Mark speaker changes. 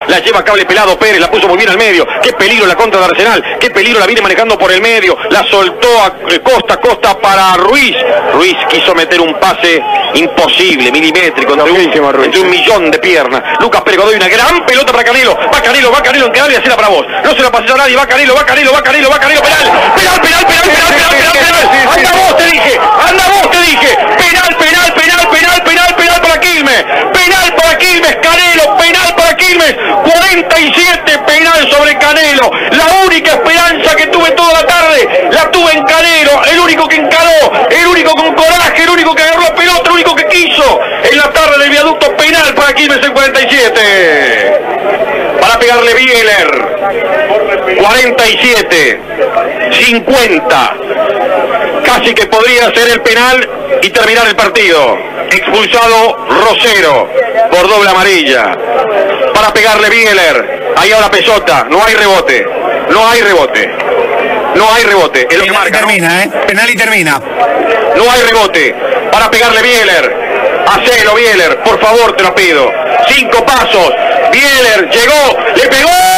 Speaker 1: la lleva Cable Pelado Pérez, la puso muy bien al medio. Qué peligro la contra de Arsenal, qué peligro la viene manejando por el medio. La soltó a Costa para Ruiz. Ruiz quiso meter un pase imposible, milimétrico, entre un millón de piernas. Lucas Pérez Godoy, una gran pelota para Canelo. Va Canelo en canal y hacela para vos. No se la pasó a nadie, va Canelo, penal. Anda vos, te dije. Penal para Quilmes. Penal para Quilmes, Canelo, penal para Quilmes. 47, penal sobre Canelo. La única esperanza que tuve toda la tarde, la tuve en Canelo. El único que encaró, el único con coraje, el único que agarró la pelota, el único que quiso. En la tarde del viaducto, penal para Quilmes en 47. Para pegarle Bieler. 47, 50. Casi que podría ser el penal y terminar el partido. Expulsado Rosero por doble amarilla. Para pegarle Bieler. Ahí ahora Pesota. No hay rebote. Es lo que marca,
Speaker 2: termina, ¿no? Penal y termina.
Speaker 1: No hay rebote. Para pegarle Bieler. Hacelo, Bieler. Por favor, te lo pido. 5 pasos. Bieler llegó. Le pegó.